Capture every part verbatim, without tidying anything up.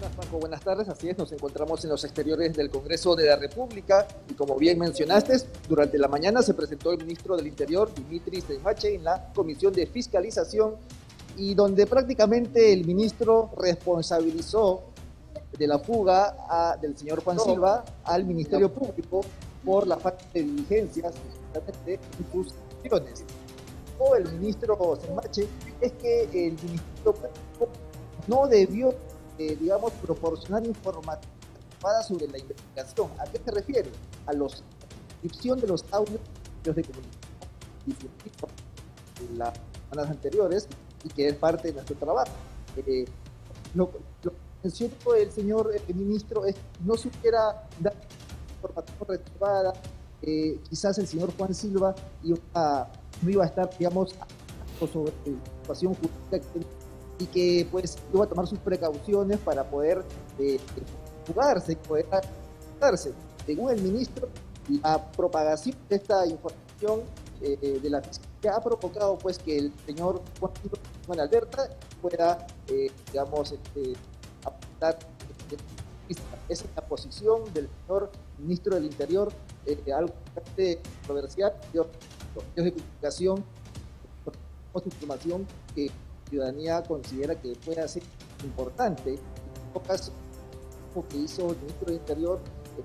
Paco, buenas tardes. Así es, nos encontramos en los exteriores del Congreso de la República y como bien mencionaste, durante la mañana se presentó el ministro del Interior, Dimitris Tenmache, en la Comisión de Fiscalización y donde prácticamente el ministro responsabilizó de la fuga a, del señor Juan Silva al Ministerio Público por la falta de diligencias de sus acciones. O el ministro Tenmache es que el Ministerio Público no debió Eh, digamos, proporcionar información sobre la investigación. ¿A qué se refiere? A la descripción de los audios de comunicación de las semanas anteriores y que es parte de nuestro trabajo. Eh, lo, lo que mencionó el señor el ministro es que no supiera dar información reservada, eh, quizás el señor Juan Silva iba, no iba a estar, digamos, sobre la situación jurídica que y que pues iba a tomar sus precauciones para poder eh, fugarse, poder fugarse. Según el ministro, la propagación de esta información eh, de la fiscalía ha provocado pues que el señor Juan Alberta pueda, eh, digamos, este, apuntar. Esa es la posición del señor ministro del Interior, eh, algo controversial, medios de comunicación, información que ciudadanía considera que puede ser importante. En todo caso, lo que hizo el ministro del Interior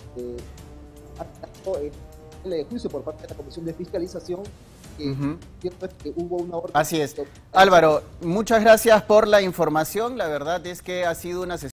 este, en el juicio por parte de la Comisión de Fiscalización, que, uh-huh. que hubo una orden. Así es. Álvaro, muchas gracias por la información. La verdad es que ha sido una sesión